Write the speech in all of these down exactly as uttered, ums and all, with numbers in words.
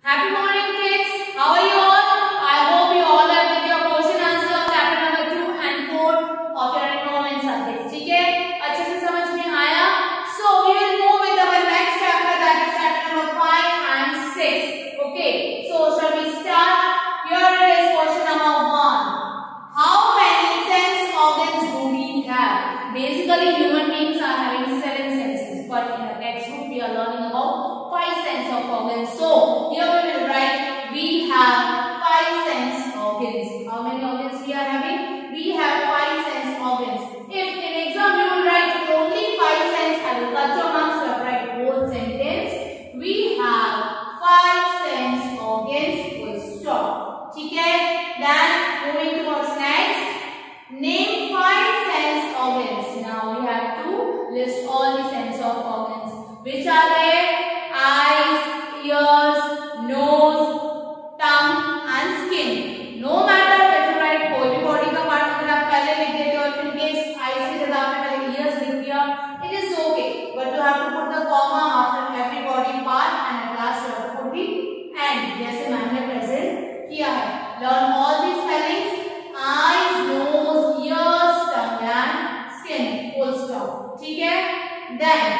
Happy morning, kids. How are you all? I hope you all are with your question answer of chapter number two and four of your enrollment subjects. ठीक है? अच्छे से समझ में आया? So we will move with our next chapter, that is chapter number five and six. Okay. So shall we start? Here it is question number one. How many sense organs do we have? Basically, human beings are having seven senses, but in the textbook we are learning about five sense of organs. So here we will write we have five sense organs. How many organs we are having? We have five sense organs. If in exam you will write only five sense, I will cut your marks. You have write whole sentence. We have five sense organs. Full stop. ठीक है? Then moving towards next. Name five sense organs. Now we have to list all the sense of organs. Which are they? Eyes, ears, nose, tongue and skin. No matter if you write कोई भी body का part अगर आप पहले लिख देते हो, in case eyes की जगह आपने पहले ears लिख दिया, it is okay. But you have to put the comma after every body part and at last you have to put the end. जैसे मैंने present किया है. Learn all these spellings: eyes, nose, ears, tongue and skin. Full stop. ठीक है? Then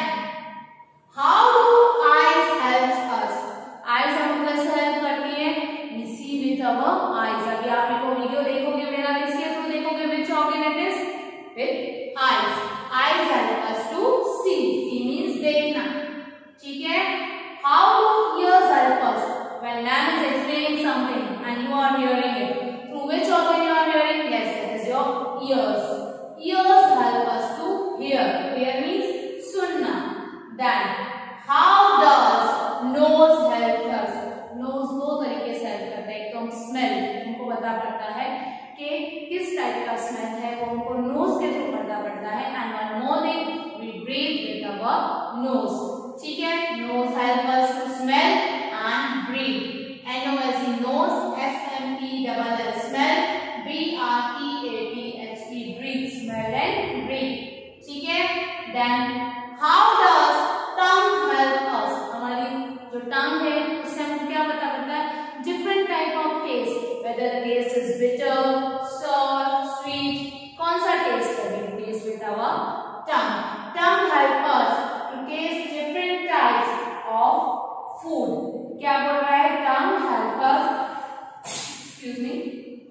how do eyes help us? Eyes हमको कैसे help करती है? We see with our eyes. अभी आप देखो वीडियो देखोगे मेरा, किसके थ्रू देखोगे? Which organ it is? With eyes. Eyes help us to see. See means देखना. ठीक है? How do ears help us? When man is explaining something and you are hearing it, through which organ you are hearing? Yes, that is your ears. Ears help us to hear. Hear means sunna. Then how does nose help us? Nose दो तरीके से help करता है. एक तो हम smell, हमको पता पड़ता है कि किस टाइप का स्मेल है, वो हमको नोज के थ्रू पता पड़ता है. And one more thing, we breathe with our nose. ठीक है? Nose help us to smell and breathe. N O S E nose, S M E double L smell, B R E A T H E breathe. Smell and breathe. ठीक है? Then how does tongue help us? हमारी जो टंग है उससे हमको क्या पता पड़ता है? Different type of taste, whether the taste is bitter, sour, sweet, कौन सा टेस्ट है we taste with our tongue. Tongue help us to taste different types of food. क्या बोल रहा है? Tongue help us, excuse me,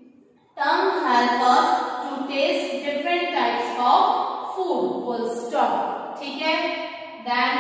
tongue help us to taste different types of food. Full stop. ठीक है? Then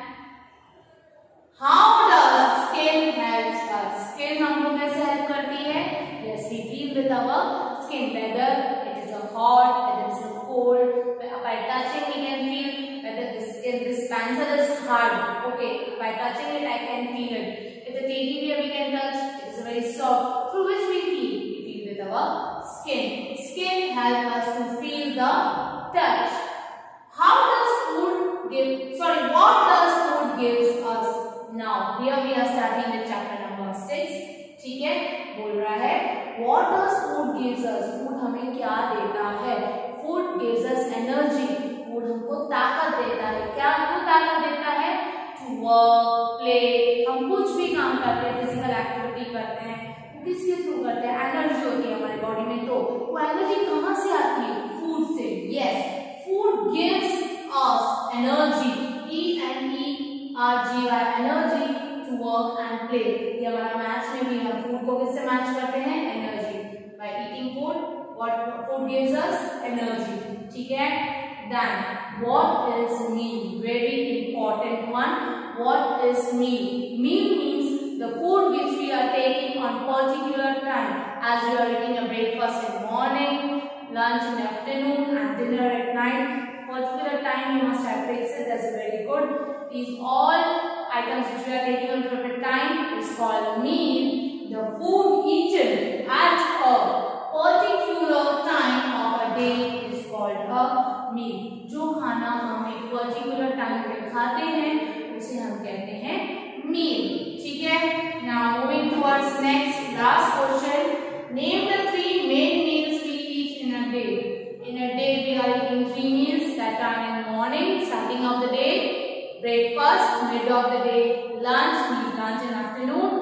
how does skin helps us? Skin हमको कैसे help करती है? Yes, we feel with our skin whether it is a hot, whether it is a cold. By touching we can feel whether the skin, this pencil is hard. Okay, by touching it I can feel it. If the teddy bear we can touch, it is very soft. Through which we feel? We feel with our skin. Skin helps us to feel the touch. How does food give? Sorry, what does food gives us? Now here we are starting with chapter number six. ठीक है? बोल रहा है what does food gives us? Food हमें क्या देता है? Food gives us energy. Food हमको ताकत देता है. क्या हमको ताकत देता है? To work, play. हम कुछ भी काम करते हैं, फिजिकल एक्टिविटी करते हैं, तो किसके थ्रू करते हैं? एनर्जी होती है हमारी बॉडी में. तो वो एनर्जी कहाँ से आती है? फूड से. Yes, food gives us energy. E N E R G Y, energy to work and play. ये हमारा मैच में भी हम फूड को किससे मैच करते हैं? Energy. By eating food, what food gives us? Energy. ठीक है? Then what is meal? Very important one. What is meal? Meal means the food which we are taking on particular time. As you are eating a breakfast in morning, lunch in afternoon and dinner at night. Particular time you must have fixed it. That's very good. These all items which we are taking on particular time is called meal. The food eaten at a particular time of a day is called a meal. जो खाना हम एक particular time पे खाते हैं उसे हम कहते हैं meal. ठीक है? Now moving towards next last question. Name the three main meals we eat in a day. In a day we are eating three meals that are in morning, starting of the day, breakfast, mid of the day, lunch, means lunch in afternoon, and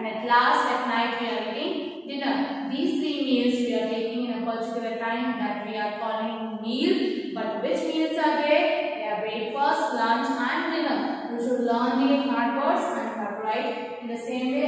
and at last at night we are eating dinner. These three meals we are taking in a particular time that we are calling meal. But which meals are they? They are breakfast, lunch and dinner. You should learn the hard words and write in the same way